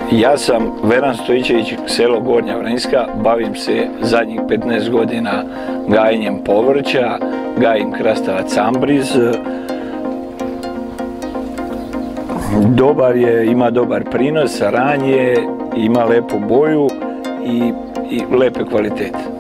Ja sam Veran Stojičević, selo Gornja Vranjska, bavim se zadnjih 15 godina gajenjem povrća, gajim krastavac ambriz. Dobar je, ima dobar prinos, ran je, ima lepu boju i lepe kvalitete.